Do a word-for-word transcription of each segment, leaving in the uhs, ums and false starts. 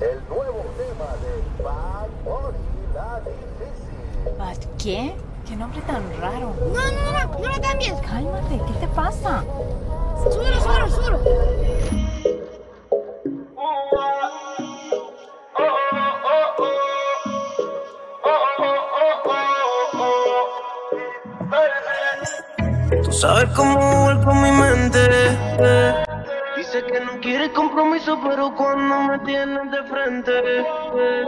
El nuevo tema de Bad Bunny, La Difícil. ¿Bad qué? ¿Qué nombre tan raro? No, no, no, no lo cambies. Cálmate, ¿qué te pasa? Súbelo, súbelo, súbelo. Tú sabes cómo jugar con mi mente. eh. Dice que no quiere compromiso, pero cuando me tienes de frente. eh.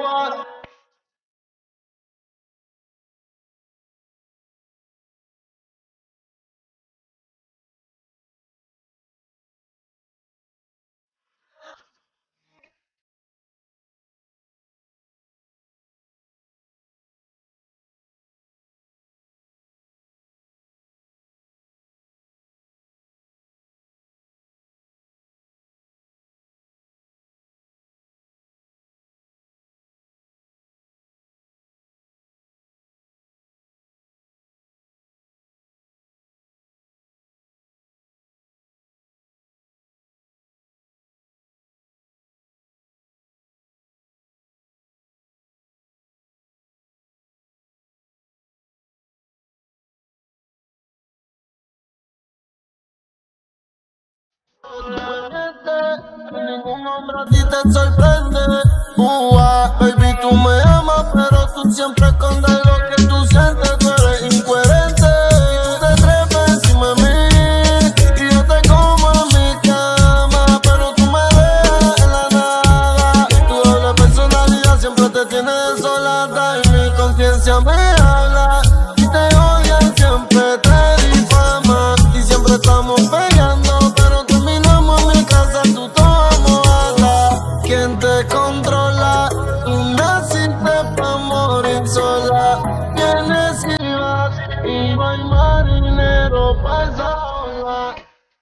Ningún hombre a ti te sorprende. Ua, baby, tú me amas, pero tú siempre escondes lo que tú sientes. Tú eres incoherente. Tú te trepas encima de mí y yo te como en mi cama, pero tú me dejas en la nada. Tu doble personalidad siempre te tiene desolada y mi conciencia me habla. Y te odian, siempre te difaman y siempre estamos peleando, pero terminamos en mi casa, tú toda mojada. ¿Quién te controla? Tú naciste pa' morir sola. Vienes y vas y no hay marinero pa' esa ola.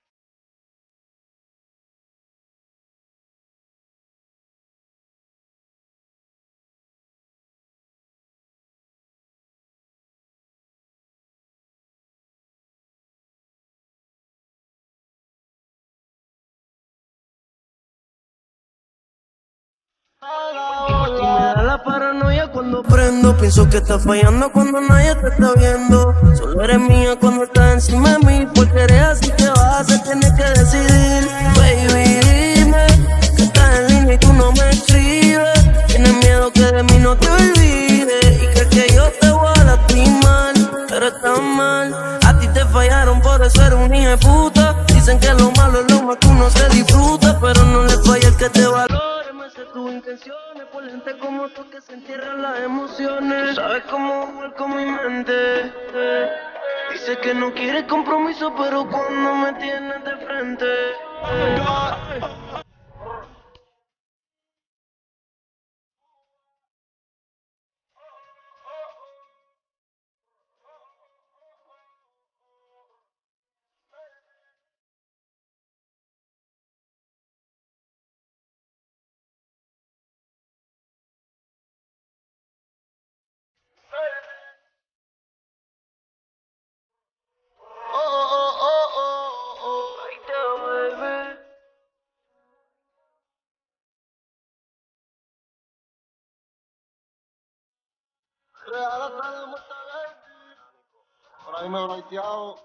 Y me da la paranoia cuando prendo. Pienso que estás fallando cuando nadie te está viendo. Solo eres mía cuando estás encima de mí. Porque eres así que vas a hacer, tienes que decidir. Baby, dime que estás en línea y tú no me escribes. Tienes miedo que de mí no te olvides y crees que yo te voy a lastimar, pero estás mal. A ti te fallaron, por eso eres un hijo de puta. Dicen que lo malo es lo más que uno se disfruta, pero no le falla el que te valora. Tus intenciones por gente como tú que se entierran las emociones. Tú sabes cómo jugar con mi mente. eh. Dice que no quiere compromiso, pero cuando me tienes de frente. eh. Oh, oh, oh, oh, oh. Right there, baby. Real hasta la muerte, baby. Por ahí me he breiteado.